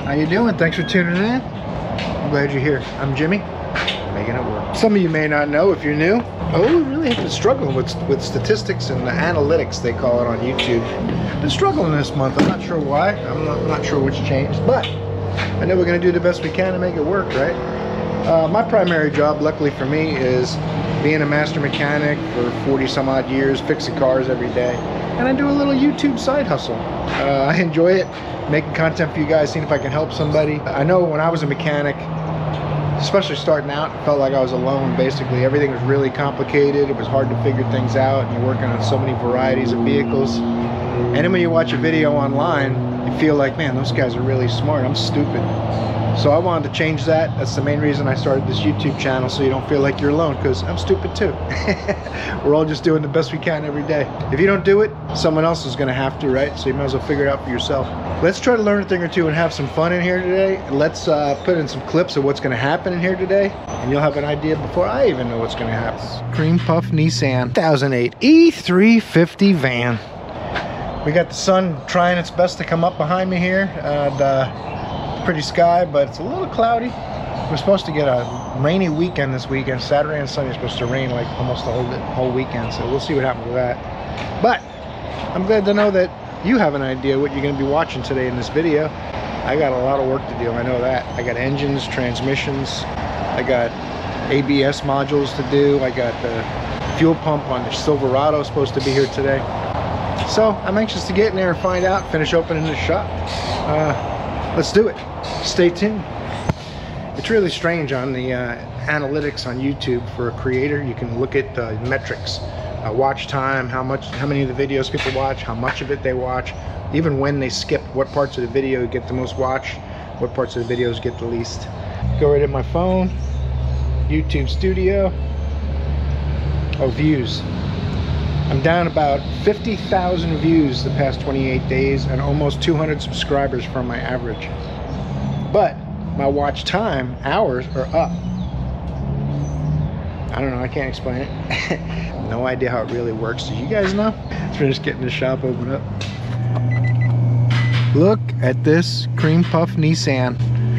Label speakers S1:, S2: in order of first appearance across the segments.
S1: How you doing? Thanks for tuning in. I'm glad you're here. I'm Jimmy, making it work. Some of you may not know if you're new. Oh, we really have been struggling with statistics and the analytics, they call it on YouTube. Been struggling this month. I'm not sure why. I'm not sure what's changed, but I know we're going to do the best we can to make it work, right? My primary job, luckily for me, is being a master mechanic for 40 some odd years, fixing cars every day. And I do a little YouTube side hustle. I enjoy it, making content for you guys, seeing if I can help somebody. I know when I was a mechanic, especially starting out, it felt like I was alone. Basically, everything was really complicated. It was hard to figure things out, and you're working on so many varieties of vehicles. And then when you watch a video online, you feel like, man, those guys are really smart. I'm stupid. So I wanted to change that. That's the main reason I started this YouTube channel, so you don't feel like you're alone, because I'm stupid too. We're all just doing the best we can every day. If you don't do it, someone else is going to have to, right? So you might as well figure it out for yourself. Let's try to learn a thing or two and have some fun in here today. Let's put in some clips of what's going to happen in here today, and you'll have an idea before I even know what's going to happen. Cream Puff Nissan 2008 E350 van. We got the sun trying its best to come up behind me here, and pretty sky, but it's a little cloudy. We're supposed to get a rainy weekend this weekend. Saturday and Sunday is supposed to rain like almost the whole weekend, so we'll see what happens with that. But I'm glad to know that you have an idea what you're going to be watching today in this video. I got a lot of work to do, I know that. I got engines, transmissions, I got ABS modules to do, I got the fuel pump on the Silverado supposed to be here today. So I'm anxious to get in there and find out, finish opening the shop. Let's do it. Stay tuned. It's really strange on the analytics on YouTube for a creator. You can look at the metrics, watch time, how many of the videos people watch, how much of it they watch, even when they skip, what parts of the video get the most watch, what parts of the videos get the least. Go right in my phone, YouTube Studio. Oh, views. I'm down about 50,000 views the past 28 days and almost 200 subscribers from my average. But my watch time, hours, are up. I don't know, I can't explain it. No idea how it really works. Do you guys know? Let's finish getting the shop open up. Look at this Cream Puff Nissan.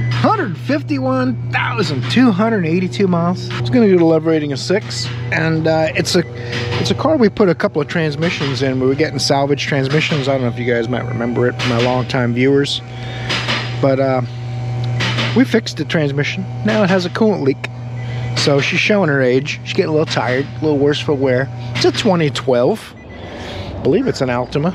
S1: 151,282 miles. It's going to do the level rating of 6, and it's a car we put a couple of transmissions in. We were getting salvage transmissions. I don't know if you guys might remember it, my longtime viewers, but we fixed the transmission. Now it has a coolant leak, so she's showing her age. She's getting a little tired, a little worse for wear. It's a 2012. I believe it's an Altima.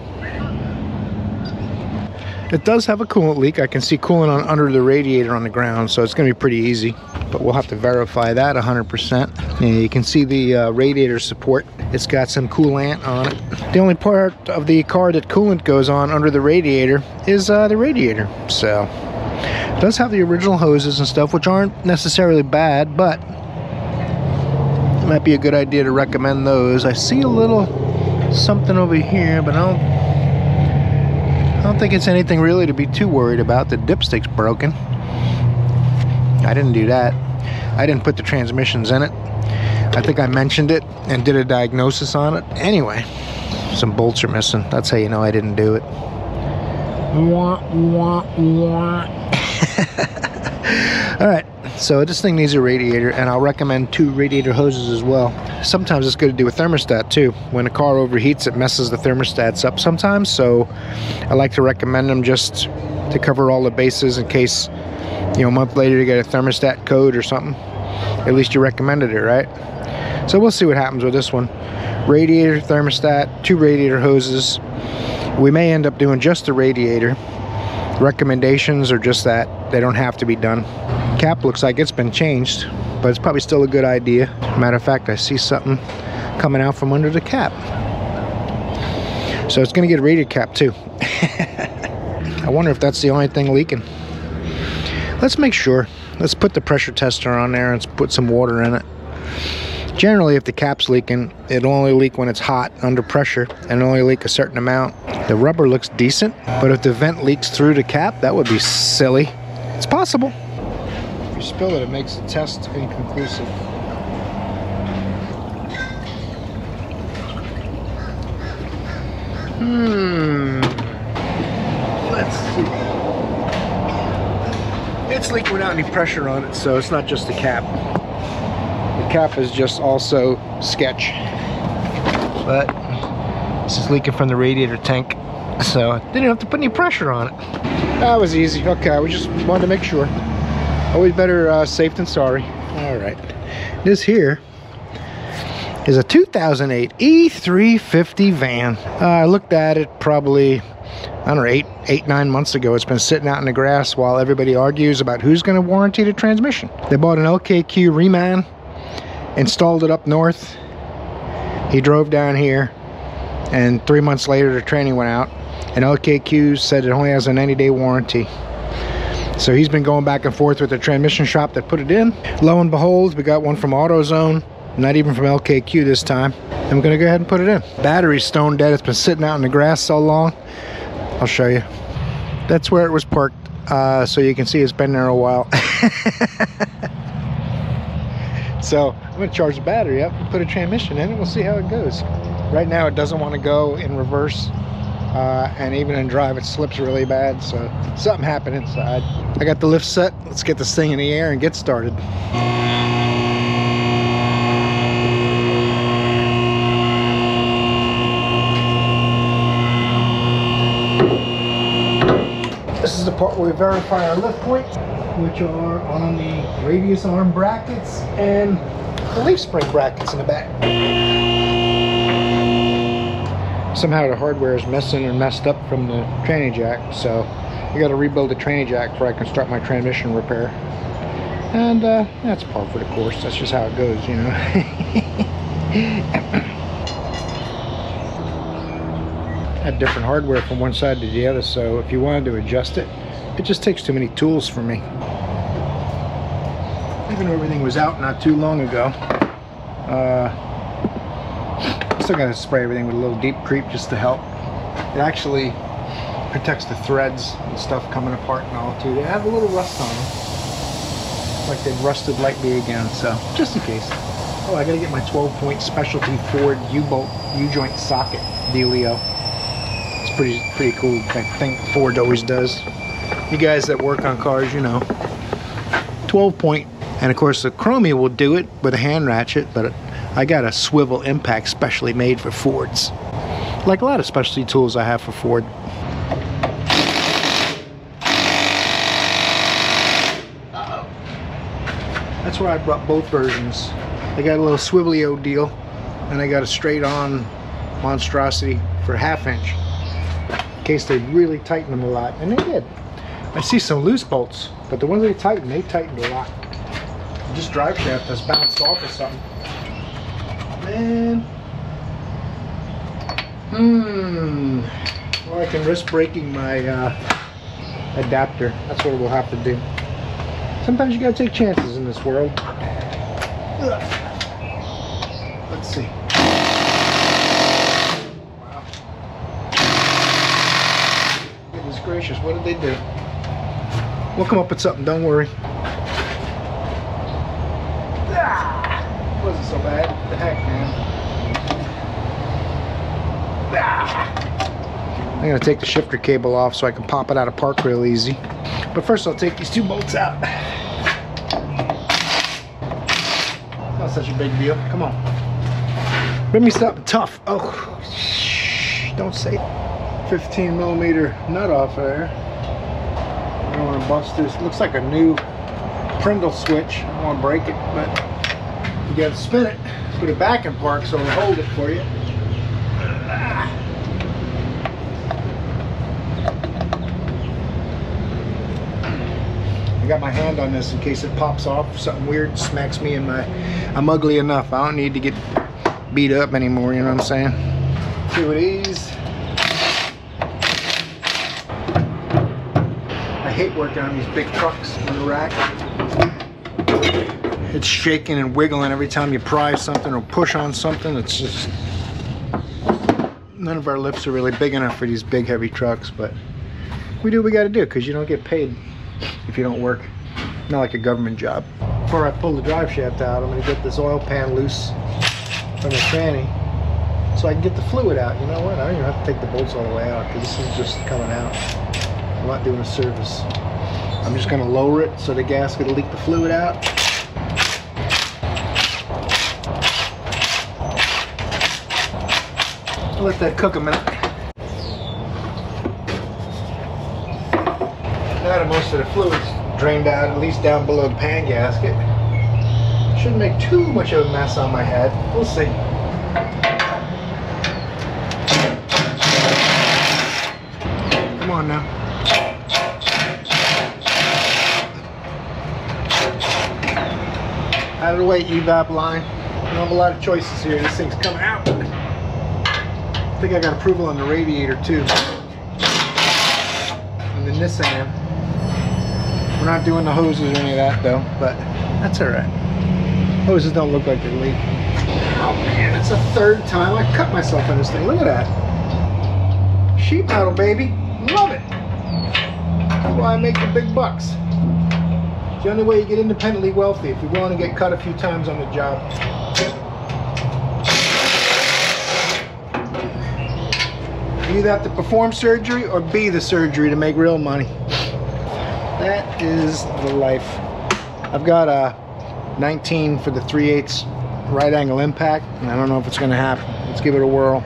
S1: It does have a coolant leak. I can see coolant under the radiator on the ground, so it's going to be pretty easy, but we'll have to verify that 100%. And you can see the radiator support. It's got some coolant on it. The only part of the car that coolant goes on under the radiator is the radiator. So it does have the original hoses and stuff, which aren't necessarily bad, but it might be a good idea to recommend those. I see a little something over here, but I don't think it's anything really to be too worried about. The dipstick's broken. I didn't do that. I didn't put the transmissions in it. I think I mentioned it and did a diagnosis on it. Anyway, some bolts are missing. That's how you know I didn't do it. Alright, so this thing needs a radiator, and I'll recommend 2 radiator hoses as well. Sometimes it's good to do a thermostat too. When a car overheats, it messes the thermostats up sometimes, so I like to recommend them just to cover all the bases in case, you know, a month later you get a thermostat code or something. At least you recommended it, right? So we'll see what happens with this one. Radiator, thermostat, 2 radiator hoses. We may end up doing just the radiator. Recommendations are just that. They don't have to be done. Cap looks like it's been changed, but it's probably still a good idea. Matter of fact, I see something coming out from under the cap. So it's going to get a radiator cap too. I wonder if that's the only thing leaking. Let's make sure. Let's put the pressure tester on there and put some water in it. Generally, if the cap's leaking, it'll only leak when it's hot under pressure and only leak a certain amount. The rubber looks decent, but if the vent leaks through the cap, that would be silly. It's possible. If you spill it, it makes the test inconclusive. Let's see. it's leaking without any pressure on it, so it's not just the cap. The cap is just also sketch. But this is leaking from the radiator tank, so I didn't have to put any pressure on it. That was easy. Okay, we just wanted to make sure. Always better safe than sorry. All right. This here is a 2008 E350 van. I looked at it probably, I don't know, 8-9 months ago. It's been sitting out in the grass while everybody argues about who's going to warranty the transmission. They bought an LKQ reman, installed it up north. He drove down here, and 3 months later the training went out, and LKQ said it only has a 90-day warranty. So he's been going back and forth with the transmission shop that put it in. Lo and behold, we got one from AutoZone, not even from LKQ this time. And we're gonna go ahead and put it in. Battery's stone dead. It's been sitting out in the grass so long. I'll show you. That's where it was parked, so you can see it's been there a while. So I'm gonna charge the battery up and put a transmission in it. We'll see how it goes. Right now it doesn't want to go in reverse, and even in drive it slips really bad, so something happened inside. I got the lift set. Let's get this thing in the air and get started. This is the part where we verify our lift points, which are on the radius arm brackets and the leaf spring brackets in the back. Somehow the hardware is missing or messed up from the tranny jack, so I got to rebuild the tranny jack before I can start my transmission repair. And that's par for the course. That's just how it goes, you know. Had different hardware from one side to the other, so if you wanted to adjust it, it just takes too many tools for me. Even though everything was out not too long ago, still gotta spray everything with a little deep creep just to help. It actually protects the threads and stuff coming apart and all too. They have a little rust on them, like they've rusted lightly again, so just in case. Oh, I gotta get my 12-point specialty Ford U-bolt U-joint socket dealio. It's pretty cool. I think Ford always does. You guys that work on cars, you know. 12-point. And of course the Chromie will do it with a hand ratchet, but I got a swivel impact specially made for Fords. Like a lot of specialty tools I have for Ford. Uh-oh. That's why I brought both versions. I got a little swivelio deal, and I got a straight on monstrosity for 1/2 inch. In case they really tighten them a lot, and they did. I see some loose bolts, but the ones they tightened a lot. This drive shaft has bounced off or something. Man. Well, I can risk breaking my adapter. That's what we'll have to do. Sometimes you gotta take chances in this world. Ugh. Let's see. Wow. Goodness gracious, what did they do? We'll come up with something, don't worry. Wasn't so bad. What the heck, man? I'm gonna take the shifter cable off so I can pop it out of park real easy. But first I'll take these 2 bolts out. Not such a big deal. Come on. Bring me something tough. Oh, shh, don't say it. 15mm nut off there. I don't want to bust this. Looks like a new Prindle switch. I don't want to break it, but you got to spin it. Put it back in park so it'll hold it for you. I got my hand on this in case it pops off. Something weird smacks me in my... I'm ugly enough. I don't need to get beat up anymore, you know what I'm saying? 2 of these. I hate working on these big trucks on the rack. It's shaking and wiggling every time you pry something or push on something. It's just... None of our lifts are really big enough for these big heavy trucks, but we do what we gotta do because you don't get paid if you don't work. Not like a government job. Before I pull the drive shaft out, I'm gonna get this oil pan loose from the tranny so I can get the fluid out. You know what? I don't even have to take the bolts all the way out because this is just coming out. I'm not doing a service. I'm just going to lower it so the gasket will leak the fluid out. I'll let that cook a minute. Now that most of the fluid's drained out, at least down below the pan gasket, shouldn't make too much of a mess on my head. We'll see. Come on now. Out of the way, evap line. You don't have a lot of choices here. This thing's coming out. I think I got approval on the radiator too. And the Nissan. We're not doing the hoses or any of that though, but that's alright. Hoses don't look like they're leaking. Oh man, it's the third time I cut myself in this thing. Look at that. Sheet metal, baby. Love it. That's why I make the big bucks. It's the only way you get independently wealthy, if you're willing to get cut a few times on the job. You either have to perform surgery or be the surgery to make real money. That is the life. I've got a 19 for the 3/8 right angle impact, and I don't know if it's going to happen. Let's give it a whirl.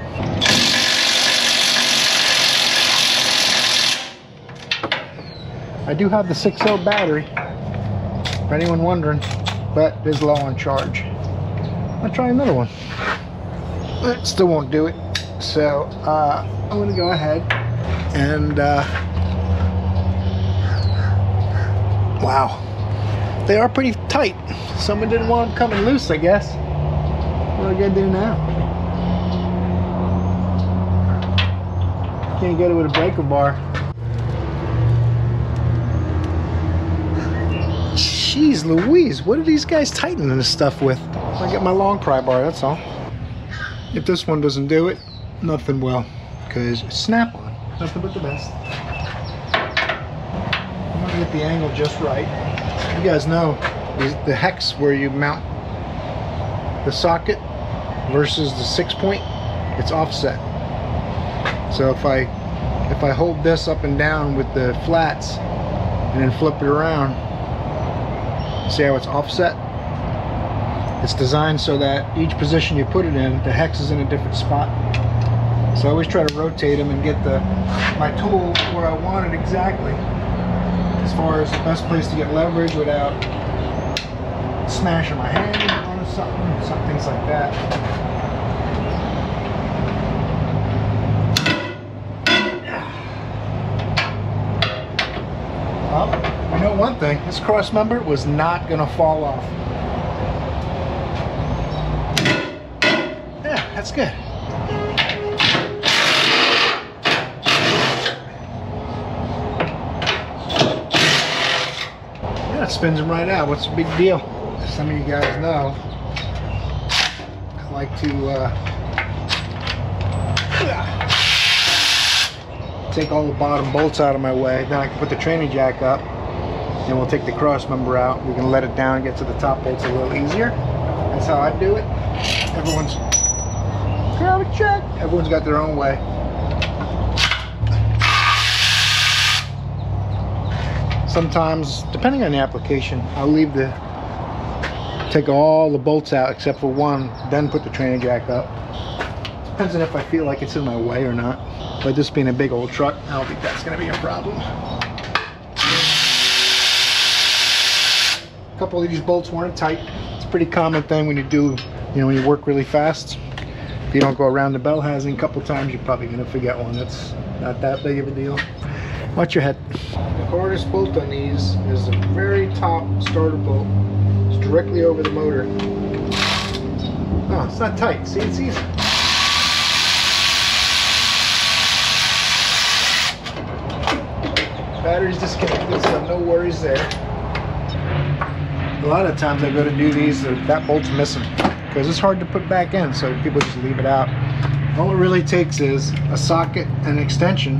S1: I do have the 6.0 battery, if anyone wondering, but it is low on charge. I'll try another one. It still won't do it, so I'm going to go ahead and wow, they are pretty tight. Someone didn't want them coming loose, I guess. What am I gonna do now? Can't get it with a breaker bar. Jeez Louise, what are these guys tightening this stuff with? I get my long pry bar, that's all. If this one doesn't do it, nothing will, because it's snap-on. Nothing but the best. I'm gonna get the angle just right. You guys know the hex where you mount the socket versus the 6-point, it's offset. So if I hold this up and down with the flats and then flip it around, see how it's offset? It's designed so that each position you put it in, the hex is in a different spot. So I always try to rotate them and get my tool where I want it exactly, as far as the best place to get leverage without smashing my hand on something, some things like that. Well, you know one thing, this cross member was not going to fall off. Yeah, that's good. It spins them right out. What's the big deal? As some of you guys know, I like to take all the bottom bolts out of my way. Then I can put the training jack up, and we'll take the cross member out. We can let it down and get to the top bolts a little easier. That's how I do it. Everyone's got their own way. Sometimes, depending on the application, I'll take all the bolts out except for one, then put the training jack up. Depends on if I feel like it's in my way or not. But this being a big old truck, I don't think that's going to be a problem. A couple of these bolts weren't tight. It's a pretty common thing when you do, when you work really fast. If you don't go around the bell housing a couple times, you're probably going to forget one. It's not that big of a deal. Watch your head. The hardest bolt on these is the very top starter bolt. It's directly over the motor. Oh, it's not tight. See, it's easy. Battery's disconnected, so no worries there. A lot of times I go to do these, that bolt's missing because it's hard to put back in, so people just leave it out. All it really takes is a socket and an extension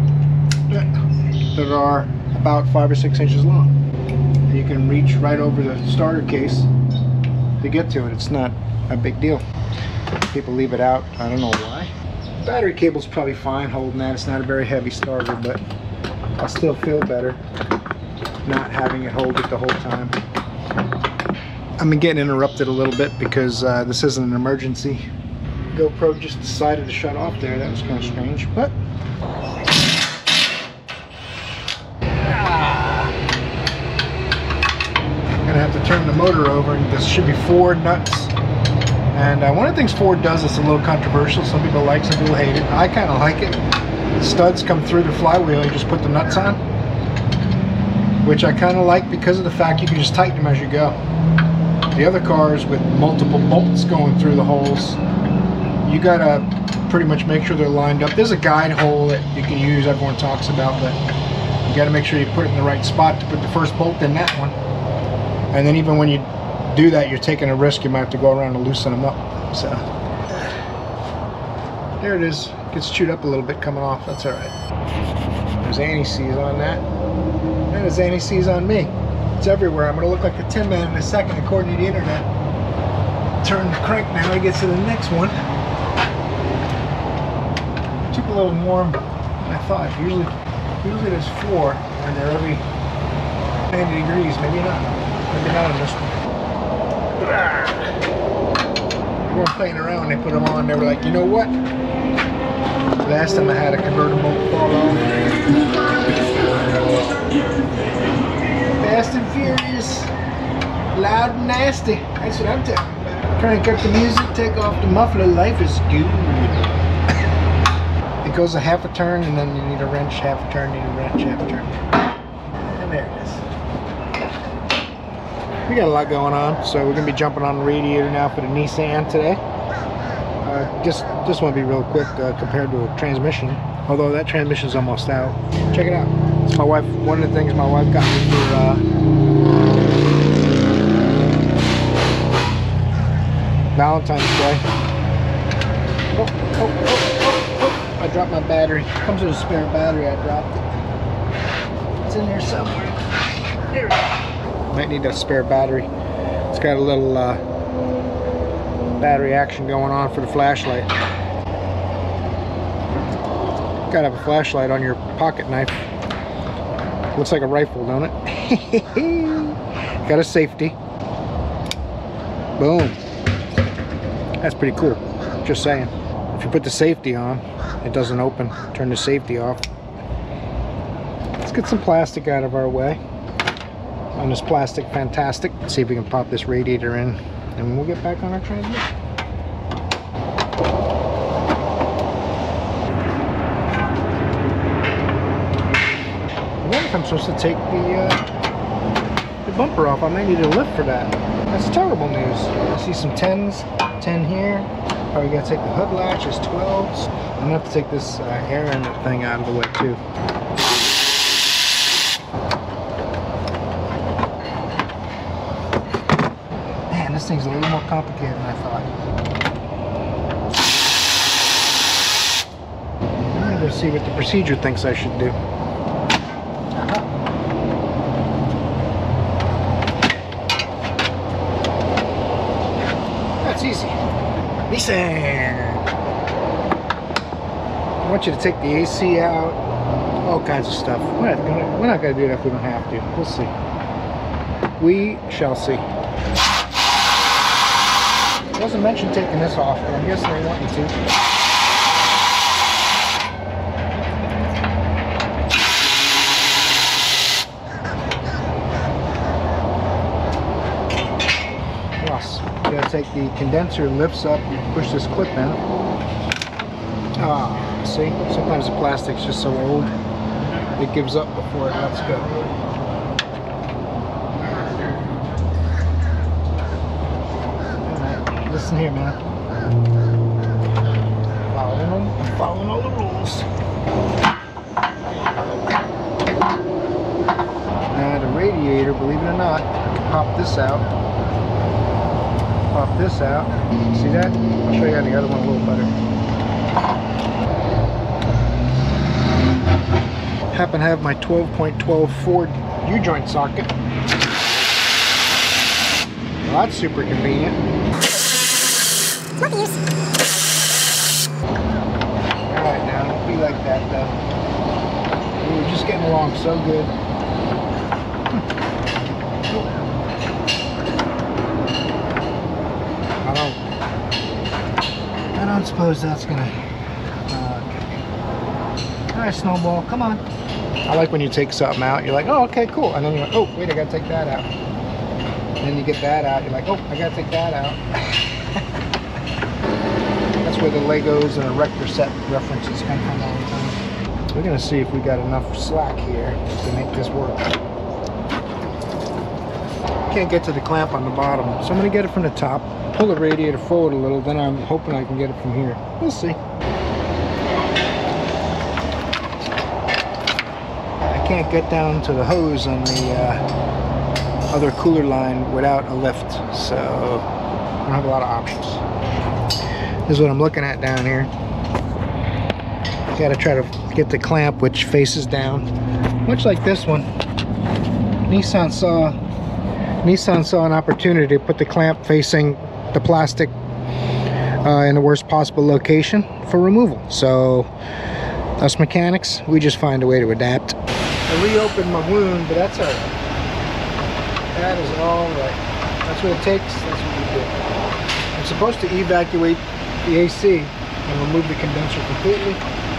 S1: that are about 5 or 6 inches long. You can reach right over the starter case to get to it. It's not a big deal. People leave it out. I don't know why. Battery cable's probably fine holding that. It's not a very heavy starter, but I still feel better not having it hold it the whole time. I've been getting interrupted a little bit because this isn't an emergency. GoPro just decided to shut off there. That was kind of strange, but I'm gonna have to turn the motor over, and this should be Ford nuts. And one of the things Ford does that's a little controversial. Some people like, some people hate it. I kind of like it. The studs come through the flywheel. You just put the nuts on, which I kind of like because of the fact you can just tighten them as you go. The other cars with multiple bolts going through the holes, you gotta pretty much make sure they're lined up. There's a guide hole that you can use, everyone talks about, but you gotta make sure you put it in the right spot to put the first bolt in that one. And then even when you do that, you're taking a risk. You might have to go around and loosen them up. So there it is. It gets chewed up a little bit coming off. That's all right. There's anti-seize on that. And there's anti-seize on me. It's everywhere. I'm going to look like a tin man in a second, according to the internet. Turn the crank now to get to the next one. It took a little more than I thought. Usually there's 4, and they're every 90 degrees. Maybe not. Maybe not on this one. They weren't playing around when they put them on. They were like, you know what? Last time I had a convertible fall off. Fast and furious, loud and nasty. That's what I'm talking about. Crank up the music, take off the muffler. Life is good. It goes a half a turn, and then you need a wrench. Half a turn, you need a wrench. Half a turn. And there it is. We got a lot going on, so we're gonna be jumping on the radiator now for the Nissan today. Just want to be real quick compared to a transmission. Although that transmission's almost out. Check it out. It's my wife. One of the things my wife got me for Valentine's Day. Oh! I dropped my battery. It comes with a spare battery. I dropped it. It's in there somewhere. There we go. Might need a spare battery. It's got a little battery action going on for the flashlight. Gotta have a flashlight on your pocket knife. Looks like a rifle, don't it? Got a safety. Boom. That's pretty cool. Just saying. If you put the safety on, it doesn't open. Turn the safety off. Let's get some plastic out of our way. On this plastic fantastic. Let's see if we can pop this radiator in, and we'll get back on our transmission. I wonder if I'm supposed to take the bumper off. I might need a lift for that. That's terrible news. I see some 10s, 10 here. Probably gotta take the hood latch, it's 12s. I'm gonna have to take this air inlet thing out of the way too. This thing's a little more complicated than I thought. I'm gonna go see what the procedure thinks I should do. That's easy. Nissan! I want you to take the AC out, all kinds of stuff. We're not gonna do that if we don't have to. We'll see. We shall see. It doesn't mention taking this off, but I'm guessing they want you to. Plus, you gotta take the condenser, lifts up, you push this clip in. Ah, see? Sometimes the plastic's just so old, it gives up before it lets go. Listen here, man. Following all the rules. Now the radiator, believe it or not, I can pop this out. Pop this out. See that? I'll show you how the other one a little better. Happen to have my 12.12 Ford U-joint socket. Well, that's super convenient.
S2: Alright,
S1: now don't be like that though. We were just getting along so good. suppose that's gonna. All right, Snowball, come on. I like when you take something out. You're like, oh, okay, cool, and then you're like, oh, wait, I gotta take that out. And then you get that out. You're like, oh, I gotta take that out. That's where the Legos and erector set references come from all the time. We're gonna see if we got enough slack here to make this work. Can't get to the clamp on the bottom, so I'm gonna get it from the top, pull the radiator forward a little, then I'm hoping I can get it from here. We'll see. I can't get down to the hose on the other cooler line without a lift, so I don't have a lot of options. This is what I'm looking at down here. Got to try to get the clamp which faces down, much like this one. Nissan saw an opportunity to put the clamp facing the plastic in the worst possible location for removal. So us mechanics, we just find a way to adapt. I reopened my wound, but that's all right. That is all right. That's what it takes. That's what we do. I'm supposed to evacuate the AC and remove the condenser completely,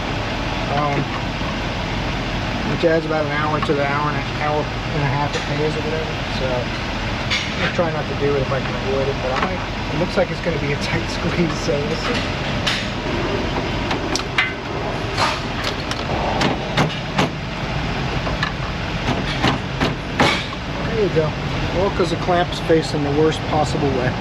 S1: which adds about an hour to the hour and a half it pays or whatever. So I'm gonna try not to do it if I can avoid it, but it looks like it's gonna be a tight squeeze, so we'll see. There you go. All because the clamp's facing the worst possible way.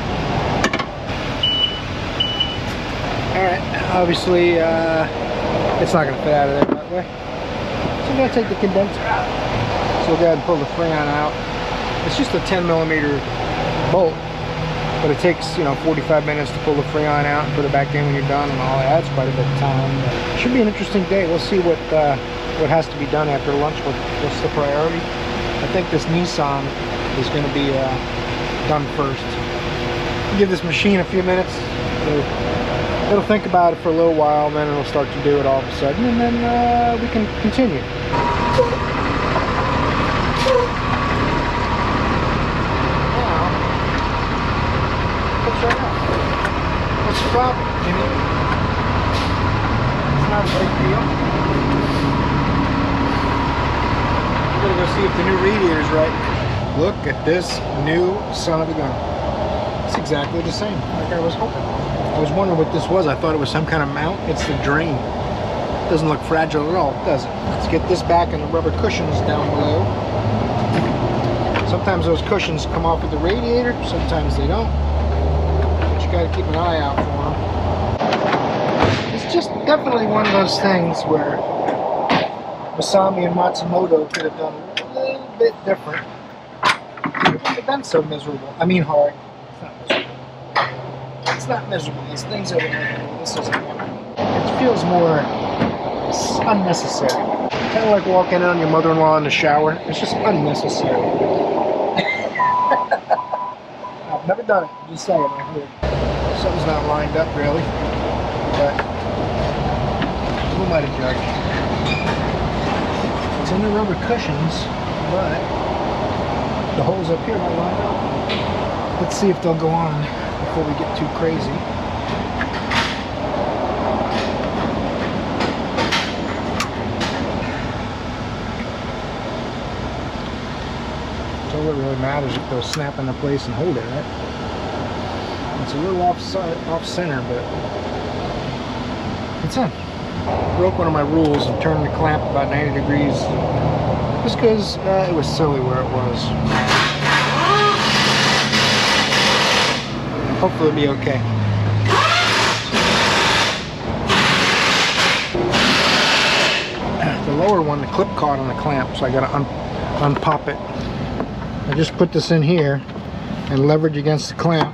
S1: Alright, obviously it's not going to fit out of there that way. So I'm going to take the condenser out. So we'll go ahead and pull the Freon out. It's just a 10mm bolt, but it takes, 45 minutes to pull the Freon out and put it back in when you're done and all that. That's quite a bit of time. But it should be an interesting day. We'll see what has to be done after lunch. What's the priority? I think this Nissan is going to be done first. Give this machine a few minutes. It'll think about it for a little while, and then it'll start to do it all of a sudden, and then we can continue. Now, what's right now? What's the problem, Jimmy? It's not a big deal. We're gonna go see if the new radiator's right. Look at this new son of a gun. It's exactly the same, like I was hoping. I was wondering what this was. I thought it was some kind of mount. It's the drain. It doesn't look fragile at all, does it? Let's get this back and the rubber cushions down below. Sometimes those cushions come off with the radiator, sometimes they don't. But you gotta keep an eye out for them. It's just definitely one of those things where Masami and Matsumoto could have done a little bit different. It wouldn't have been so miserable. I mean hard. It's not miserable. These things over there, this isn't one. It feels more unnecessary. Kind of like walking on your mother-in-law in the shower. It's just unnecessary. I've never done it. I'm just saying. I heard something's not lined up really. But who am I to judge? It's in the rubber cushions, but the holes up here are lined up. Let's see if they'll go on before we get too crazy. So all that really matters if they'll snap into place and hold it, right? It's a little off center, but it's in. Broke one of my rules and turned the clamp about 90 degrees just because it was silly where it was. Hopefully it'll be okay. The lower one, the clip caught on the clamp, so I gotta unpop it. I just put this in here and leverage against the clamp.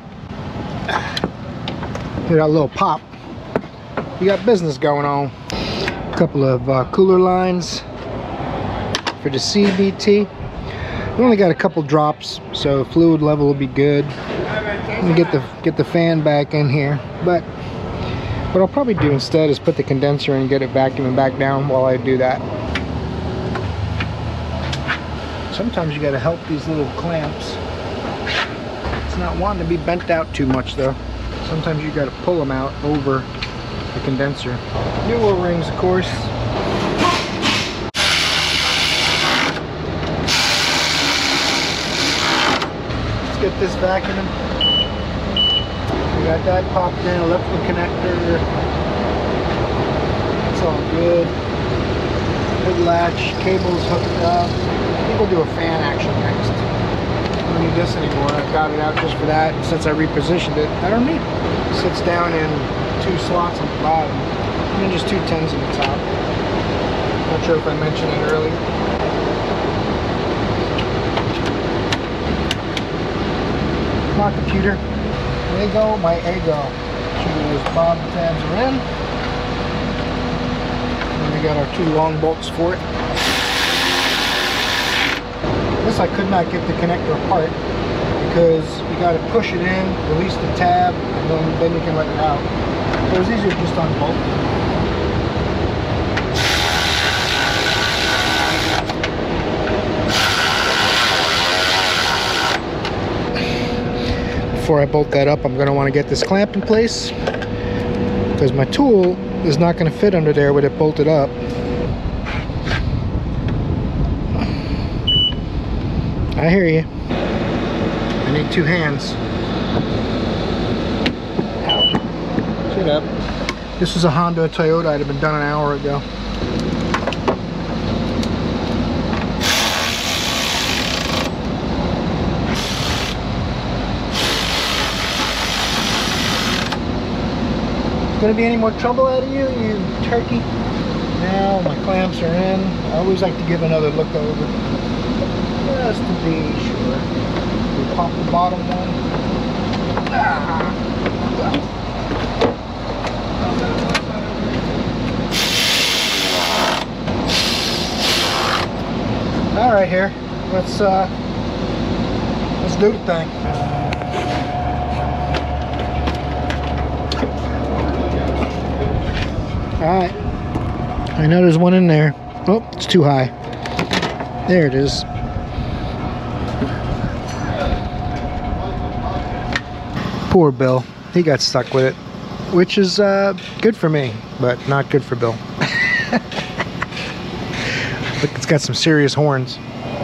S1: Hear that little pop. We got business going on. A couple of cooler lines for the CVT. We only got a couple drops, so fluid level will be good. Let me get the fan back in here. But what I'll probably do instead is put the condenser in and get it vacuuming back down while I do that. Sometimes you got to help these little clamps. It's not wanting to be bent out too much though. Sometimes you got to pull them out over the condenser. New O-rings, of course. Let's get this vacuum. We got that popped in, electrical connector. It's all good. Good latch, cables hooked up. I think we'll do a fan action next. I don't need this anymore. I've got it out just for that. Since I repositioned it, I don't need it. It sits down in 2 slots on the bottom and then just 2 10s on the top. Not sure if I mentioned it earlier. My computer. There you go, my ego. Those bottom tabs are in. And we got our 2 long bolts for it. This I could not get the connector apart because you got to push it in, release the tab, and then you can let it out. So it's easier just on bolt. Before I bolt that up, I'm going to want to get this clamp in place because my tool is not going to fit under there with it bolted up. I hear you. I need 2 hands. Shut up. This is a Honda Toyota. I'd have been done an hour ago. Gonna be any more trouble out of you, you turkey? Now my clamps are in. I always like to give another look over, just to be sure. We pop the bottom one. All right, here. Let's do the thing. Alright, I know there's one in there. Oh, it's too high. There it is. Poor Bill. He got stuck with it. Which is good for me, but not good for Bill. Look, it's got some serious horns.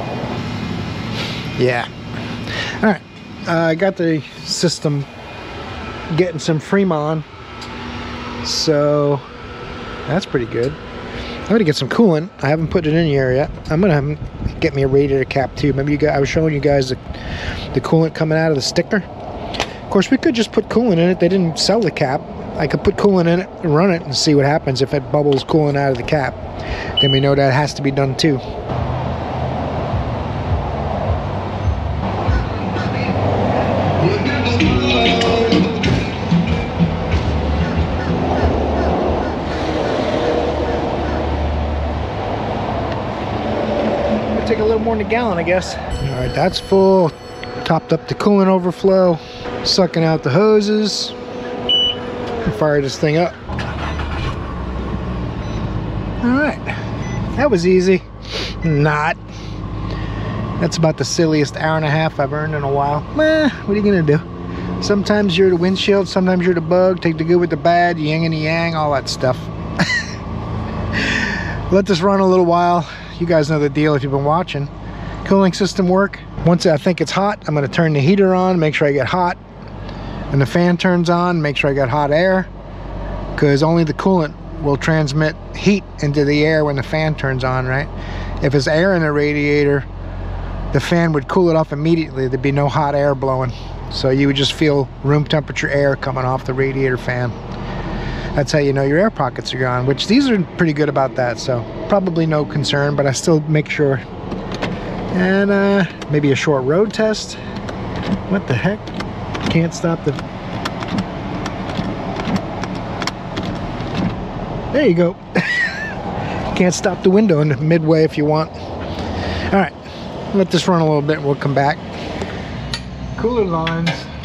S1: Yeah. Alright, I got the system getting some Fremont. So that's pretty good. I'm gonna get some coolant. I haven't put it in here yet. I'm gonna get me a radiator cap too. Maybe you guys, I was showing you guys the coolant coming out of the sticker. Of course, we could just put coolant in it. They didn't sell the cap. I could put coolant in it and run it and see what happens. If it bubbles coolant out of the cap, then we know that has to be done too. Take a little more than a gallon, I guess. All right, that's full. Topped up the coolant overflow, sucking out the hoses, and fire this thing up. All right, that was easy. Not. That's about the silliest hour and a half I've earned in a while. What are you gonna do? Sometimes you're the windshield, sometimes you're the bug. Take the good with the bad, yin and the yang, all that stuff. Let this run a little while. You guys know the deal if you've been watching. Cooling system work. Once I think it's hot, I'm going to turn the heater on, make sure I get hot. And the fan turns on, make sure I got hot air. Because only the coolant will transmit heat into the air when the fan turns on, right? If it's air in the radiator, the fan would cool it off immediately. There'd be no hot air blowing. So you would just feel room temperature air coming off the radiator fan. That's how you know your air pockets are gone, which these are pretty good about that, so probably no concern, but I still make sure. And maybe a short road test. What the heck? Can't stop the... There you go. Can't stop the window in the midway if you want. All right, let this run a little bit and we'll come back. Cooler lines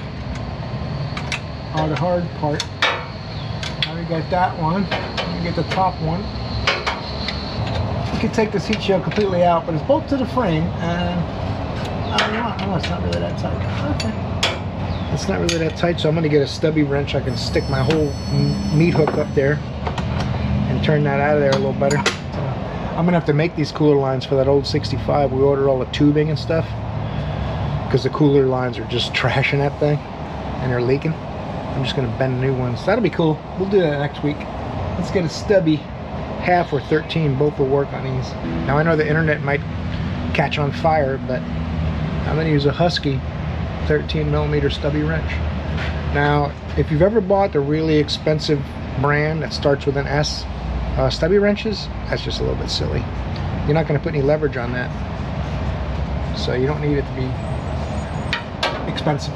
S1: are the hard part. Now we got that one. We get the top one. You can take this heat shield completely out, but it's bolted to the frame, and oh, it's not really that tight. Okay. It's not really that tight, so I'm going to get a stubby wrench. I can stick my whole meat hook up there and turn that out of there a little better. I'm going to have to make these cooler lines for that old 65. We ordered all the tubing and stuff because the cooler lines are just trashing that thing and they're leaking. I'm just going to bend new ones. That'll be cool. We'll do that next week. Let's get a stubby half or 13. Both will work on these. Now I know the internet might catch on fire, but I'm going to use a Husky 13mm stubby wrench. Now, if you've ever bought the really expensive brand that starts with an S stubby wrenches, that's just a little bit silly. You're not going to put any leverage on that, so you don't need it to be expensive.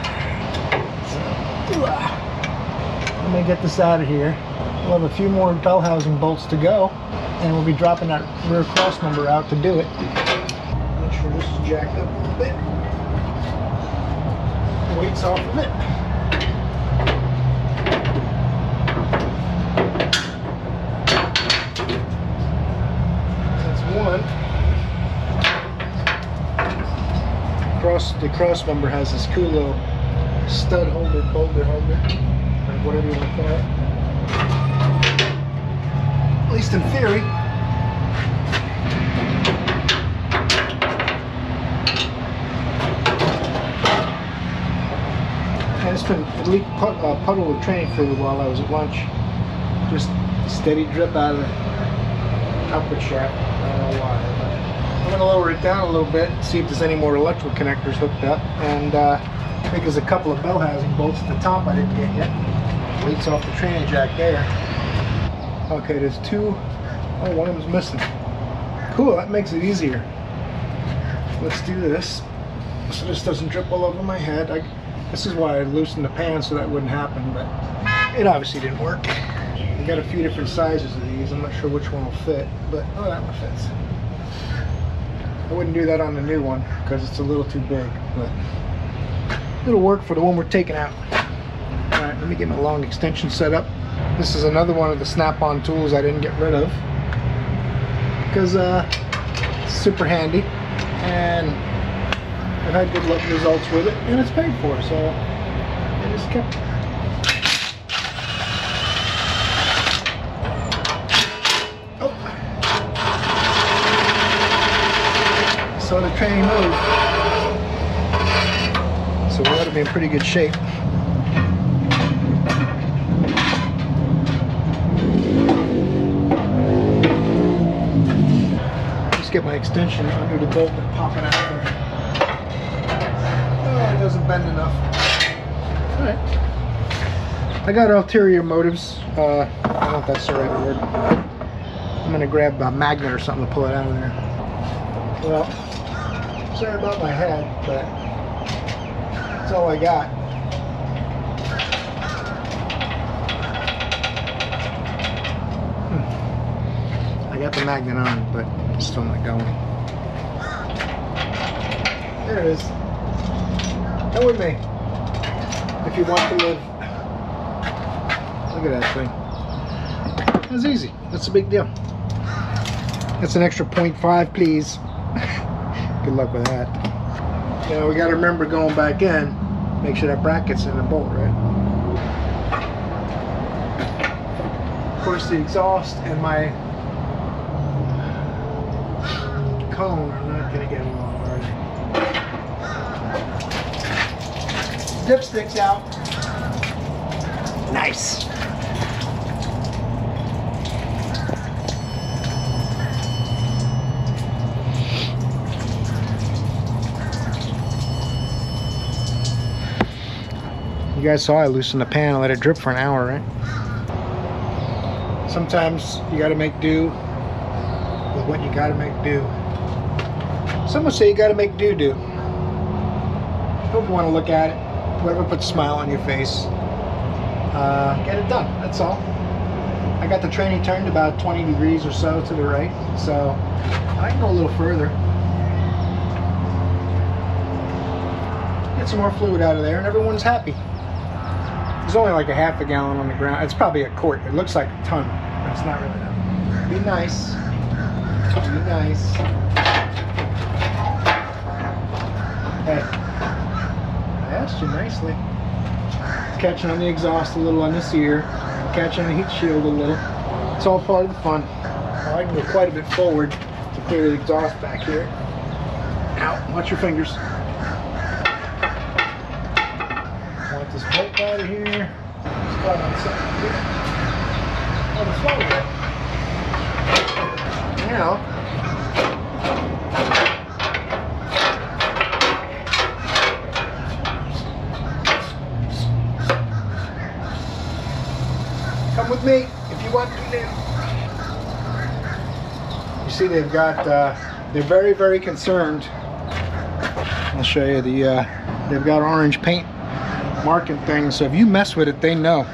S1: So, I'm going to get this out of here. We'll have a few more bell housing bolts to go, and we'll be dropping that rear cross member out to do it. Make sure this is jacked up a little bit. Weight's off of it. That's one. The cross member has this cool little stud holder, boulder holder, or whatever you want to call it. At least in theory. It's been a leak puddle of training fluid while I was at lunch. Just steady drip out of the output shaft. I don't know why. But I'm going to lower it down a little bit, see if there's any more electrical connectors hooked up. And I think there's a couple of bell housing bolts at the top I didn't get yet. Weights off the training jack there. Okay, there's two. Oh, one of them's missing. Cool, that makes it easier. Let's do this so this doesn't drip all over my head. This is why I loosened the pan so that wouldn't happen, but it obviously didn't work. We got a few different sizes of these. I'm not sure which one will fit, but oh, that one fits. I wouldn't do that on the new one because it's a little too big, but it'll work for the one we're taking out. All right, let me get my long extension set up. This is another one of the snap-on tools I didn't get rid of because it's super handy, and I've had good results with it, and it's paid for, so I just kept it. Oh. So the train moved. So we ought to be in pretty good shape. Just get my extension under the bolt and pop it out there. It doesn't bend enough. Alright. I got ulterior motives. I don't know if that's the right word. I'm going to grab a magnet or something to pull it out of there. Well, sorry about my head, but that's all I got. I got the magnet on, but it's still not going. There it is. Come with me if you want to live. Look at that thing. That's easy. That's a big deal. That's an extra 0.5, please. Good luck with that. Now we got to remember going back in, make sure that bracket's in the bolt, right? Of course, the exhaust and my cone are not going to get along, are they? Dipsticks out. Nice. You guys saw I loosened the pan and let it drip for an hour, right? Sometimes you gotta make do with what you gotta make do. Some would say you gotta make do. Hope you want to look at it. Whatever puts a smile on your face. Get it done, that's all. I got the tranny turned about 20 degrees or so to the right, so I can go a little further. Get some more fluid out of there and everyone's happy. There's only like a half a gallon on the ground. It's probably a quart. It looks like a ton, but it's not really that. Be nice. Be nice. Hey, I asked you nicely. catching on the exhaust a little on this ear, catching on the heat shield a little. It's all part of the fun. I can go quite a bit forward to clear the exhaust back here. Ow, watch your fingers. Want this bolt out of here. Spot on something here. On the floor. Now, come with me if you want to live. You see, they've got, they're very, very concerned. I'll show you the, they've got orange paint marking things, so if you mess with it, they know.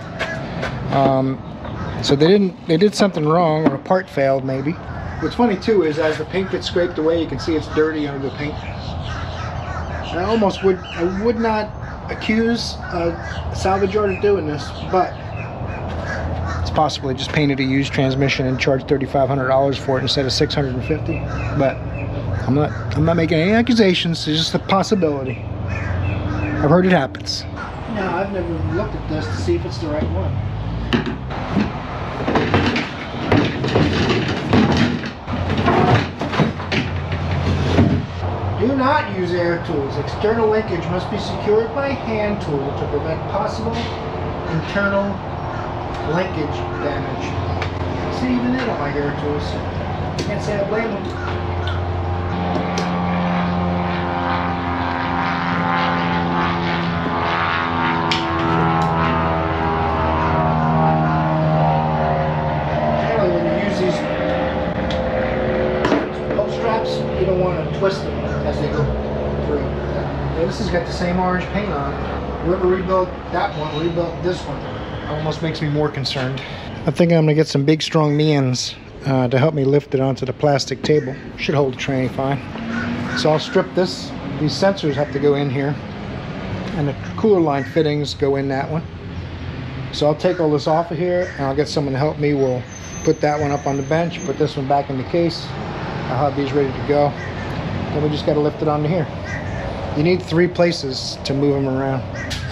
S1: So they did something wrong, or a part failed maybe. What's funny too is as the paint gets scraped away, you can see it's dirty under the paint. I would not accuse a salvage yard of doing this, but it's possibly just painted a used transmission and charged $3,500 for it instead of $650. But I'm not making any accusations. It's just a possibility. I've heard it happens. Now, I've never looked at this to see if it's the right one. Do not use air tools. External linkage must be secured by hand tool to prevent possible internal linkage damage. See, even they don't like air tools. Can't say I blame them. Generally, when you use these belt straps, you don't want to twist them as they go through. Yeah, this has got the same orange paint on it. Whoever rebuilt that one rebuilt this one. Almost makes me more concerned. I think I'm gonna get some big strong means to help me lift it onto the plastic table. Should hold the tranny fine. So I'll strip this. These sensors have to go in here, and the cooler line fittings go in that one. So I'll take all this off of here, and I'll get someone to help me. We'll put that one up on the bench, put this one back in the case. I'll have these ready to go. Then we just got to lift it onto here. You need 3 places to move them around.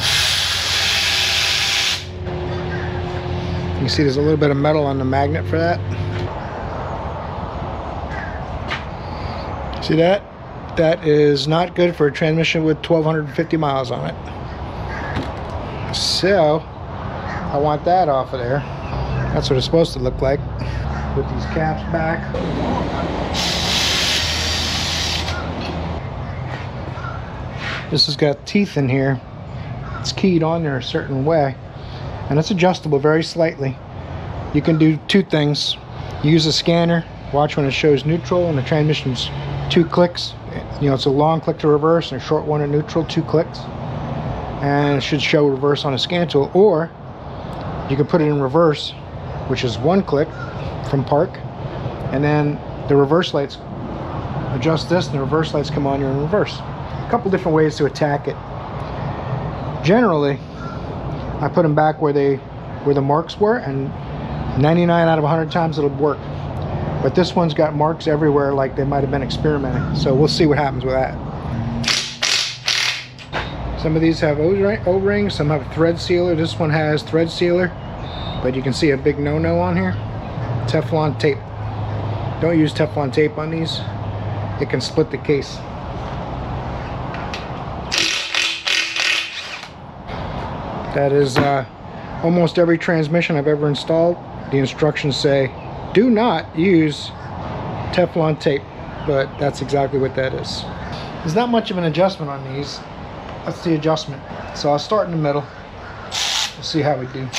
S1: You see there's a little bit of metal on the magnet for that. See that? That is not good for a transmission with 1,250 miles on it. So, I want that off of there. That's what it's supposed to look like. Put these caps back. This has got teeth in here. It's keyed on there a certain way. And it's adjustable very slightly. You can do 2 things. Use a scanner, watch when it shows neutral, and the transmission's 2 clicks. You know, it's a long click to reverse and a short one to neutral, 2 clicks. And it should show reverse on a scan tool. Or you can put it in reverse, which is 1 click from park. And then the reverse lights, adjust this and the reverse lights come on, you're in reverse. A couple different ways to attack it. Generally, I put them back where the marks were, and 99 out of 100 times it'll work. But this one's got marks everywhere, like they might have been experimenting. So we'll see what happens with that. Some of these have O-rings, some have thread sealer. This one has thread sealer, but you can see a big no-no on here. Teflon tape. Don't use Teflon tape on these. It can split the case. That is almost every transmission I've ever installed. The instructions say, do not use Teflon tape, but that's exactly what that is. There's not much of an adjustment on these. That's the adjustment. So I'll start in the middle. We'll see how we do.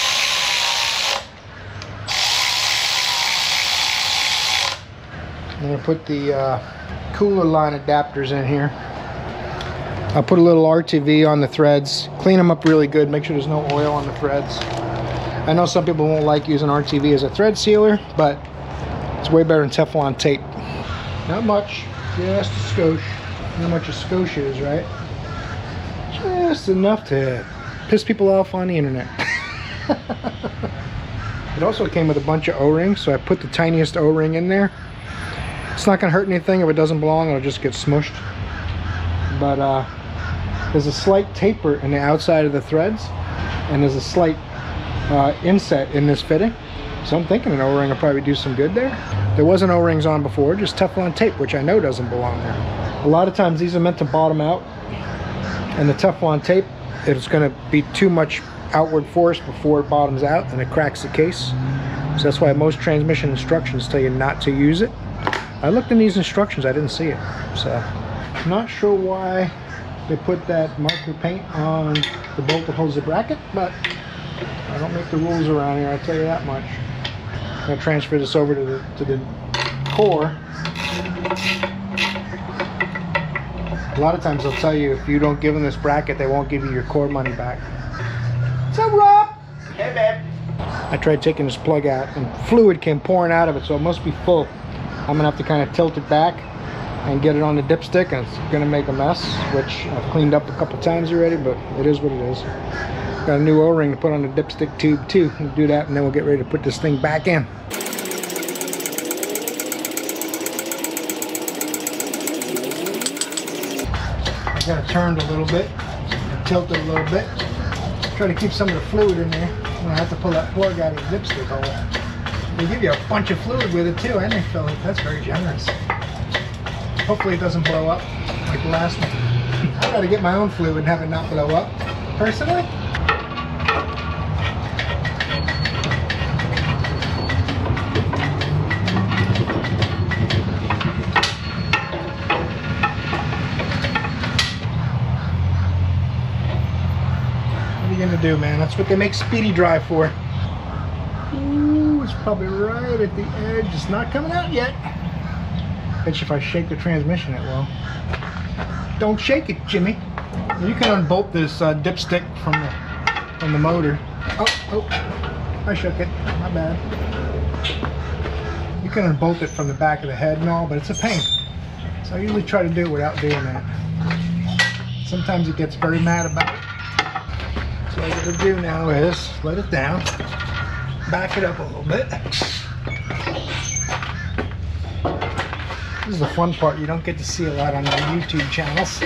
S1: I'm going to put the cooler line adapters in here. I'll put a little RTV on the threads, clean them up really good, make sure there's no oil on the threads. I know some people won't like using RTV as a thread sealer, but it's way better than Teflon tape. Not much, just a skosh. You know how much a skosh is, right? Just enough to piss people off on the internet. It also came with a bunch of O-rings, so I put the tiniest O-ring in there. It's not gonna hurt anything. If it doesn't belong, it'll just get smushed. But there's a slight taper in the outside of the threads, and there's a slight inset in this fitting. So I'm thinking an O-ring will probably do some good there. There wasn't O-rings on before, just Teflon tape, which I know doesn't belong there. A lot of times these are meant to bottom out, and the Teflon tape, it's going to be too much outward force before it bottoms out and it cracks the case. So that's why most transmission instructions tell you not to use it. I looked in these instructions, I didn't see it. So I'm not sure why they put that marker paint on the bolt that holds the bracket, but I don't make the rules around here, I'll tell you that much. I'm going to transfer this over to the core. A lot of times they'll tell you if you don't give them this bracket, they won't give you your core money back. What's up, Rob?
S2: Hey, babe.
S1: I tried taking this plug out and fluid came pouring out of it, so it must be full. I'm gonna have to kind of tilt it back and get it on the dipstick, and it's gonna make a mess, which I've cleaned up a couple times already, but it is what it is. Got a new O-ring to put on the dipstick tube too. We'll do that and then we'll get ready to put this thing back in. I got it turned a little bit, tilt it a little bit. Try to keep some of the fluid in there. I have to pull that plug out of the dipstick hole. They give you a bunch of fluid with it too, and they fill it. That's very generous. Hopefully it doesn't blow up like the last one. I gotta get my own fluid and have it not blow up. Personally, what are you gonna do, man? That's what they make Speedy Dry for. Ooh, it's probably right at the edge. It's not coming out yet. Bet you if I shake the transmission it will. Don't shake it, Jimmy. You can unbolt this dipstick from the motor. Oh, I shook it. My bad. You can unbolt it from the back of the head and all, but it's a pain. So I usually try to do it without doing that. Sometimes it gets very mad about it. So what I gotta do now is let it down, back it up a little bit. This is the fun part you don't get to see a lot on the YouTube channels.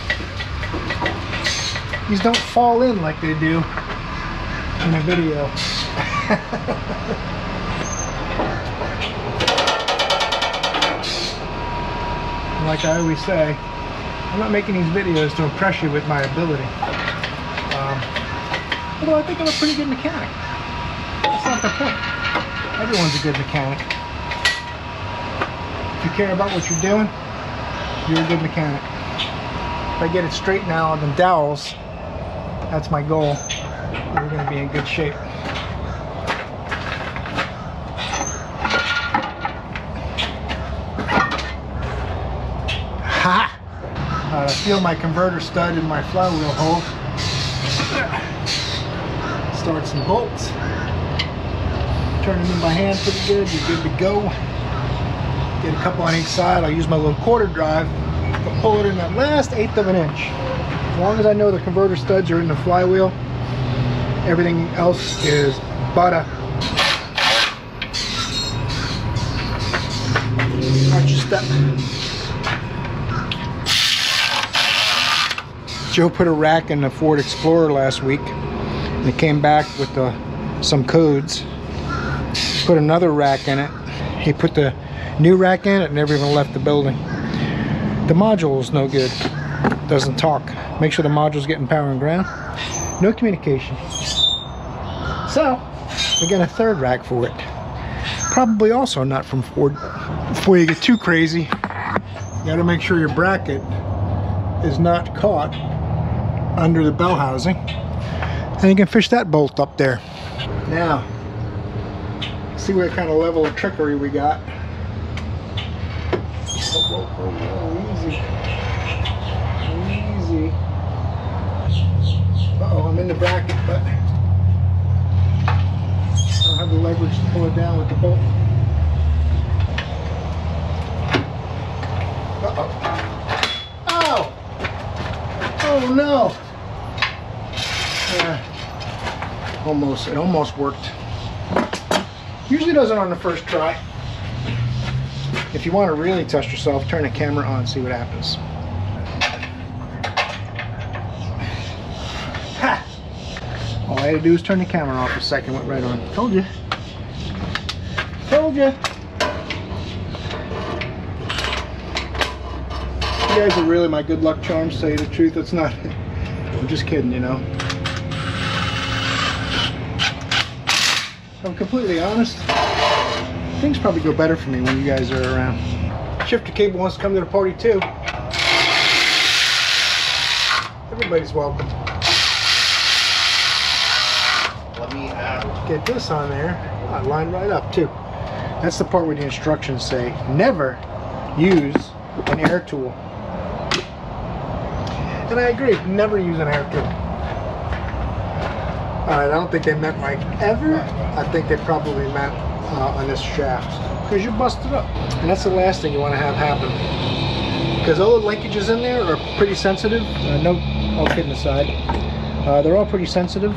S1: These don't fall in like they do in a video. Like I always say, I'm not making these videos to impress you with my ability. Although I think I'm a pretty good mechanic. That's not the point. Everyone's a good mechanic. If you care about what you're doing, you're a good mechanic. If I get it straight now on the dowels, that's my goal. We're going to be in good shape. Ha! I feel my converter stud in my flywheel hole. Start some bolts. Turn them in by hand pretty good. You're good to go. Get a couple on each side. I'll use my little quarter drive to pull it in that last 1/8 of an inch. As long as I know the converter studs are in the flywheel, everything else is butter. Watch your step. Joe put a rack in the Ford Explorer last week, and it came back with some codes. Put another rack in it. He put the new rack in it and never even left the building. The module is no good. Doesn't talk. Make sure the module's getting power and ground. No communication. So, we got a third rack for it. Probably also not from Ford. Before you get too crazy, you gotta make sure your bracket is not caught under the bell housing. And you can fish that bolt up there. Now, see what kind of level of trickery we got. Whoa, whoa, whoa, easy. Easy. Uh-oh, I'm in the bracket, but I don't have the leverage to pull it down with the bolt. Uh-oh. Oh! Oh no! Almost, it almost worked. Usually doesn't on the first try. If you want to really test yourself, turn the camera on and see what happens. Ha! Oh, I had to do was turn the camera off a second, went right on. Told you. Told you. You guys are really my good luck charms, to tell you the truth. It's not. I'm just kidding, you know. If I'm completely honest, things probably go better for me when you guys are around. Shifter Cable wants to come to the party too. Everybody's welcome.
S2: Let me
S1: get this on there. I lined right up too. That's the part where the instructions say never use an air tool. And I agree, never use an air tool. Alright, I don't think they meant like ever. I think they probably meant on this shaft, because you busted up. And that's the last thing you want to have happen. Because all the linkages in there are pretty sensitive. No, all kidding aside. They're all pretty sensitive.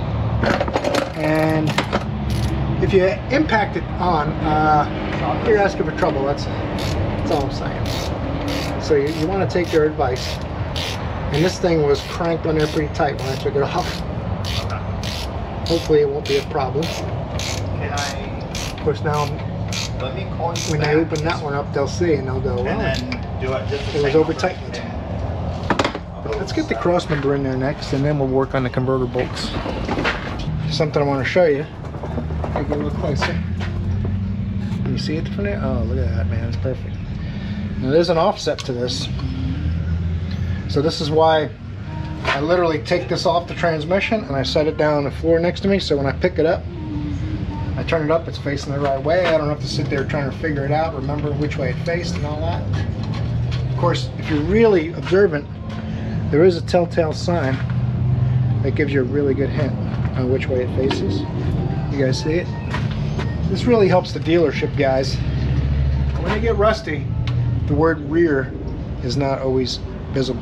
S1: And if you impact it on, you're asking for trouble. That's all I'm saying. So you want to take their advice. And this thing was cranked on there pretty tight when I took it off. Hopefully it won't be a problem.
S2: Can I?
S1: Of course, now
S2: Let me call you
S1: when
S2: back.
S1: they open that one up, they'll see and they'll go, well,
S2: And then do it just the
S1: it was
S2: same
S1: over tightened. Let's get the cross member in there next, and then we'll work on the converter bolts. Something I want to show you. I'll get a little closer. Can you see it from there? Oh, look at that, man. It's perfect. Now, there's an offset to this. So this is why I literally take this off the transmission and I set it down on the floor next to me, so when I pick it up, I turn it up, it's facing the right way. I don't have to sit there trying to figure it out, remember which way it faced and all that. Of course, if you're really observant, there is a telltale sign that gives you a really good hint on which way it faces. You guys see it? This really helps the dealership guys. When they get rusty, the word rear is not always visible.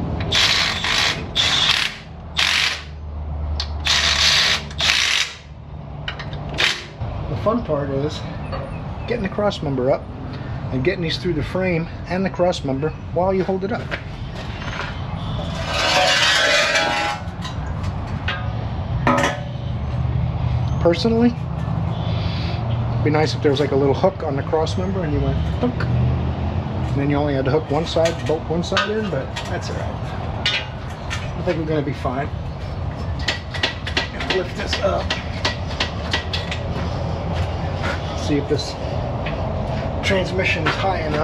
S1: The fun part is getting the cross member up and getting these through the frame and the cross member while you hold it up. Personally, it'd be nice if there was like a little hook on the cross member and you went hook, and then you only had to hook one side, bolt one side in, but that's all right. I think we're going to be fine. Gonna lift this up. See if this transmission is high enough.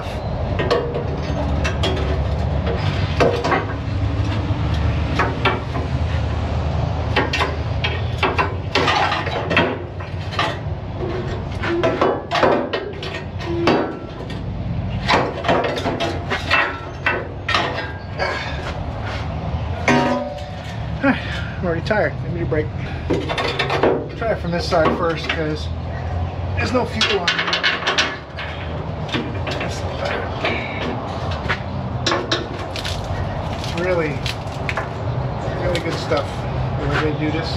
S1: I'm already tired. Give me a break. Try it from this side first because there's no fuel on here. That's not bad. It's really good stuff. We're going to do this.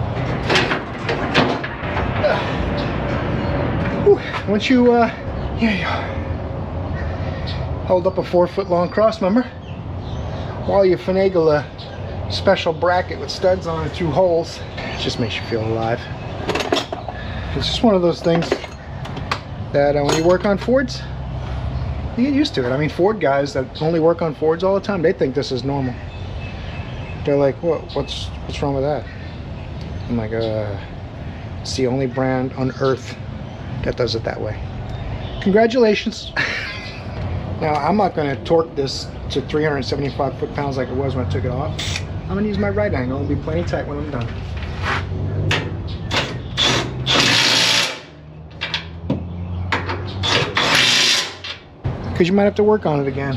S1: Once you here you are. Hold up a 4-foot-long cross member while you finagle a special bracket with studs on it, 2 holes. It just makes you feel alive. It's just one of those things that when you work on Fords, you get used to it. I mean, Ford guys that only work on Fords all the time, they think this is normal. They're like, what's wrong with that? I'm like, it's the only brand on earth that does it that way. Congratulations. Now, I'm not going to torque this to 375 foot-pounds like it was when I took it off. I'm going to use my right angle and be plenty tight when I'm done. Because you might have to work on it again.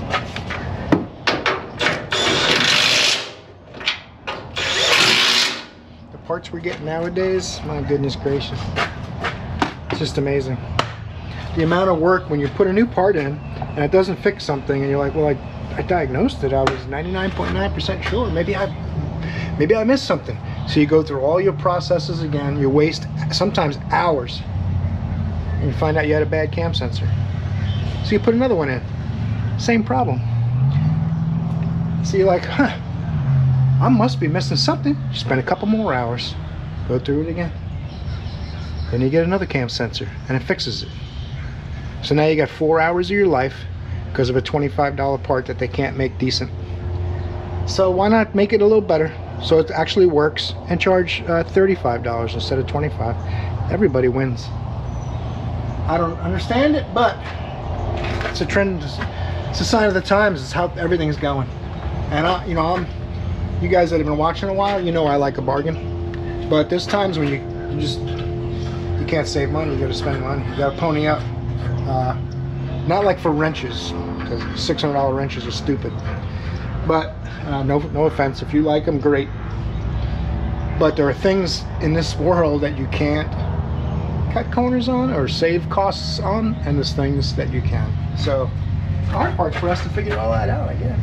S1: The parts we're getting nowadays, my goodness gracious. It's just amazing. The amount of work when you put a new part in and it doesn't fix something and you're like, well, I diagnosed it. I was 99.9% sure. Maybe I missed something. So you go through all your processes again. You waste sometimes hours and you find out you had a bad cam sensor. So you put another one in. Same problem. So you're like, huh, I must be missing something. You spend a couple more hours, go through it again. Then you get another cam sensor and it fixes it. So now you got 4 hours of your life because of a $25 part that they can't make decent. So why not make it a little better so it actually works and charge $35 instead of $25? Everybody wins. I don't understand it, but it's a trend. It's a sign of the times. It's how everything's going. And you guys that have been watching a while, you know I like a bargain. But there's times when you can't save money. You got to spend money. You got to pony up. Not like for wrenches, because $600 wrenches are stupid. But no offense, if you like them, great. But there are things in this world that you can't cut corners on or save costs on, and there's things that you can. So the hard part's for us to figure all that out, I guess.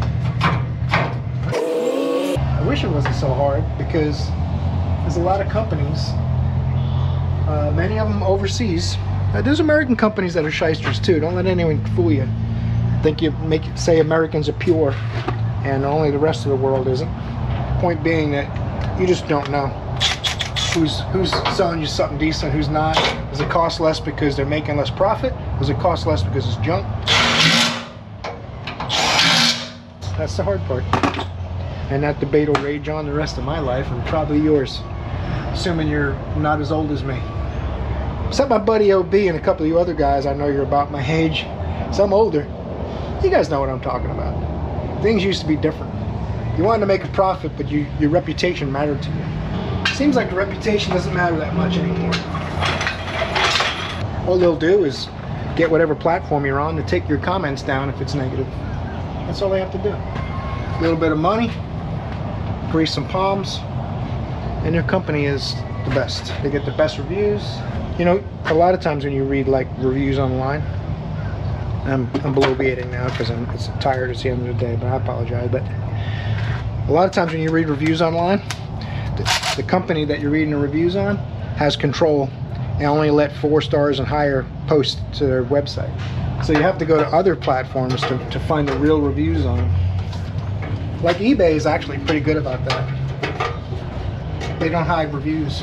S1: I wish it wasn't so hard, because there's a lot of companies, many of them overseas. There's American companies that are shysters too. Don't let anyone fool you. Think you say Americans are pure and only the rest of the world isn't. Point being that you just don't know who's selling you something decent, who's not. Does it cost less because they're making less profit? Does it cost less because it's junk? That's the hard part. And that debate will rage on the rest of my life, and probably yours, assuming you're not as old as me. Except my buddy OB and a couple of you other guys, I know you're about my age. Some older. You guys know what I'm talking about. Things used to be different. You wanted to make a profit, but your reputation mattered to you. Seems like the reputation doesn't matter that much anymore. All they'll do is get whatever platform you're on to take your comments down if it's negative. That's all they have to do. A little bit of money, grease some palms, and their company is the best. They get the best reviews. You know, a lot of times when you read like reviews online, I'm bloviating now because it's tired. It's the end of the day, but I apologize. But a lot of times when you read reviews online, the company that you're reading the reviews on has control and only let 4 stars and higher post to their website. So you have to go to other platforms to find the real reviews on them. Like eBay is actually pretty good about that. They don't hide reviews.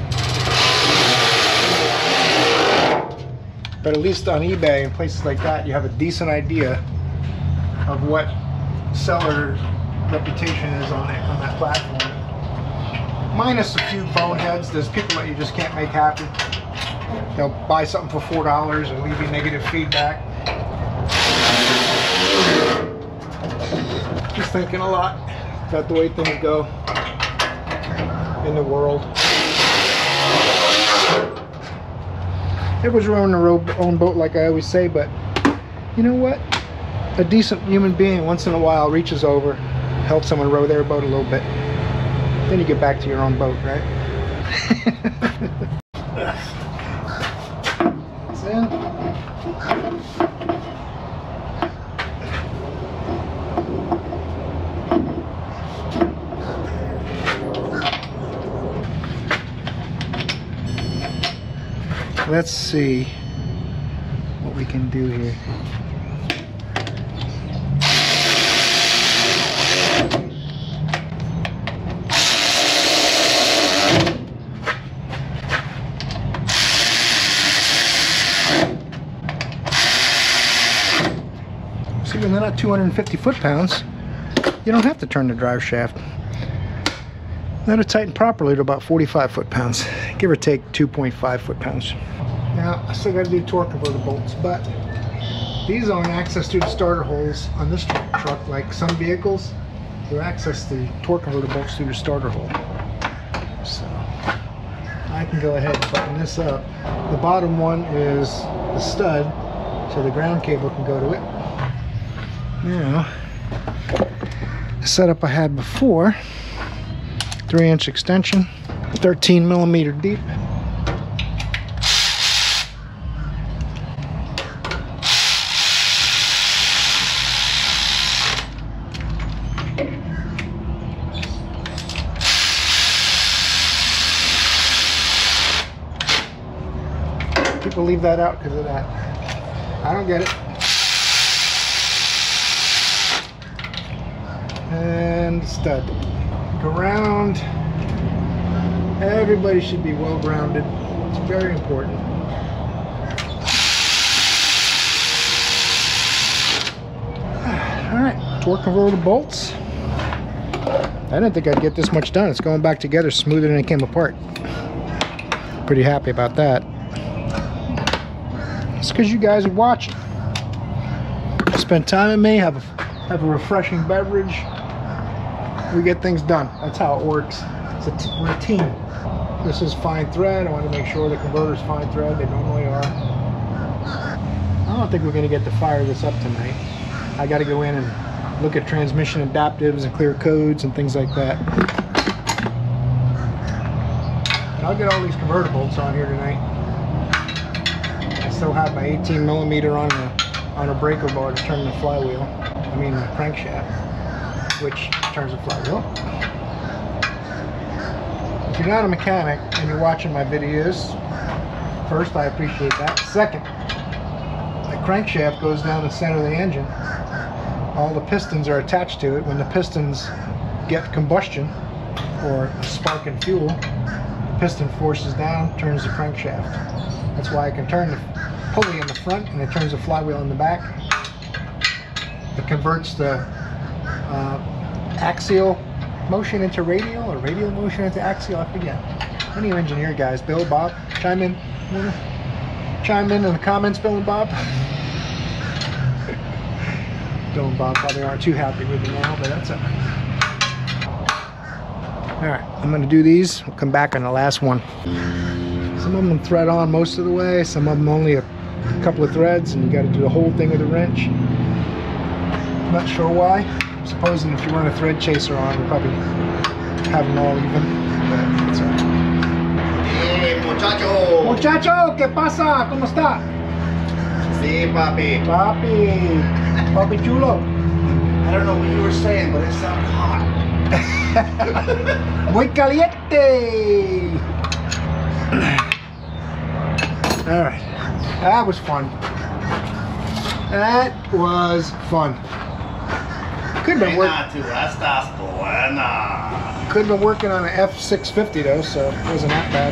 S1: But at least on eBay and places like that, you have a decent idea of what seller reputation is on that platform. Minus a few boneheads. There's people that you just can't make happy. They'll buy something for $4 and leave you negative feedback. Just thinking a lot about the way things go in the world. Everyone's rowing their own boat, like I always say, but you know what? A decent human being once in a while reaches over, helps someone row their boat a little bit. Then you get back to your own boat, right? Let's see what we can do here. See, when they're not 250 foot-pounds, you don't have to turn the drive shaft. Let it tighten properly to about 45 foot-pounds, give or take 2.5 foot-pounds. Now, I still got to do torque converter bolts, but these aren't access to the starter holes on this truck. Like some vehicles, you access the torque converter bolts through the starter hole. So I can go ahead and button this up. The bottom one is the stud, so the ground cable can go to it. Now, the setup I had before, 3-inch extension, 13 millimeter deep. People leave that out because of that. I don't get it. And stud. around. Everybody should be well grounded. It's very important. Alright, torque converter bolts. I didn't think I'd get this much done. It's going back together smoother than it came apart. Pretty happy about that. It's because you guys are watching. Spend time with me, have a refreshing beverage. We get things done. That's how it works. We're a team. This is fine thread. I want to make sure the converter's fine thread. They normally are. I don't think we're going to get to fire this up tonight. I got to go in and look at transmission adaptives and clear codes and things like that. And I'll get all these converter bolts on here tonight. I still have my 18mm on a breaker bar to turn the flywheel. I mean the crankshaft, which turns the flywheel. If you're not a mechanic and you're watching my videos, first, I appreciate that. Second, the crankshaft goes down the center of the engine. All the pistons are attached to it. When the pistons get combustion or a spark in fuel, the piston forces down, turns the crankshaft. That's why I can turn the pulley in the front and it turns the flywheel in the back. It converts the axial motion into radial or radial motion into axial. I forget. Any engineer guys, Bill, Bob, chime in. Chime in the comments, Bill and Bob. Bill and Bob probably aren't too happy with me now, but that's alright. Alright, I'm going to do these. We'll come back on the last one. Some of them thread on most of the way, some of them only a couple of threads, and you got to do the whole thing with a wrench. Not sure why. I'm supposing if you run a thread chaser on, you'll probably have them all even, but that's alright.
S2: Hey, muchacho!
S1: Muchacho, ¿qué pasa? ¿Cómo está?
S2: Sí, papi.
S1: Papi. Papi chulo.
S2: I don't know what you were saying, but it sounded hot.
S1: Muy caliente. All right, that was fun. That was fun. Could have been working on an F650 though, so it wasn't that bad.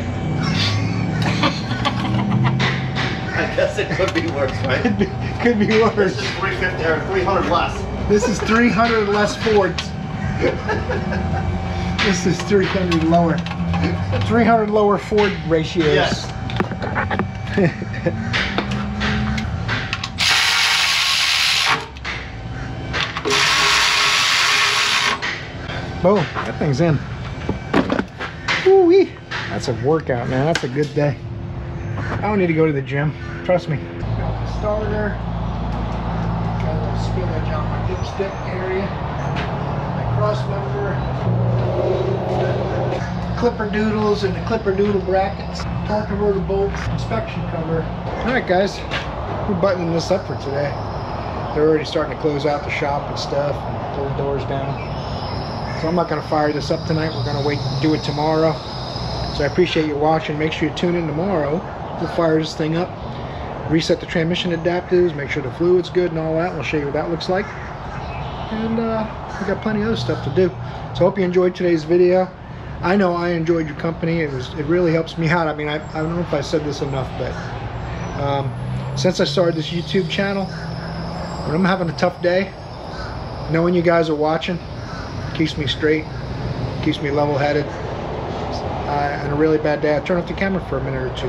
S2: I guess it could be worse, right?
S1: Could be worse.
S2: This is 350 or 300 less.
S1: This is 300 less Fords. This is 300 lower. 300 lower Ford ratios.
S2: Yes.
S1: Boom, that thing's in. Woo-wee. That's a workout, man. That's a good day. I don't need to go to the gym. Trust me. Got the starter. Got a little spillage on my dipstick area. My cross member. Clipper doodles and the clipper doodle brackets. Torque converter bolts. Inspection cover. Alright guys, we're buttoning this up for today. They're already starting to close out the shop and stuff. And pull the doors down. So I'm not going to fire this up tonight. We're going to wait and do it tomorrow. So I appreciate you watching. Make sure you tune in tomorrow. We'll fire this thing up, reset the transmission adapters, make sure the fluid's good and all that. We'll show you what that looks like. And we got plenty of other stuff to do. So I hope you enjoyed today's video. I know I enjoyed your company. It really helps me out. I mean, I don't know if I said this enough, but since I started this YouTube channel, when I'm having a tough day, knowing you guys are watching keeps me straight, keeps me level-headed. And a really bad day, I turn off the camera for a minute or two.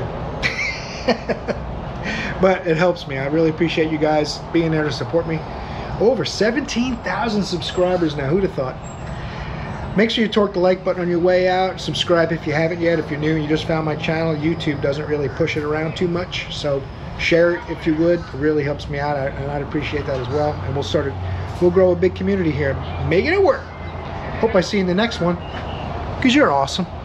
S1: But it helps me. I really appreciate you guys being there to support me. Over 17,000 subscribers now. Who'd have thought? Make sure you torque the like button on your way out. Subscribe if you haven't yet. If you're new and you just found my channel, YouTube doesn't really push it around too much. So share it if you would. It really helps me out, and I'd appreciate that as well. And we'll grow a big community here, making it work. Hope I see you in the next one, because you're awesome.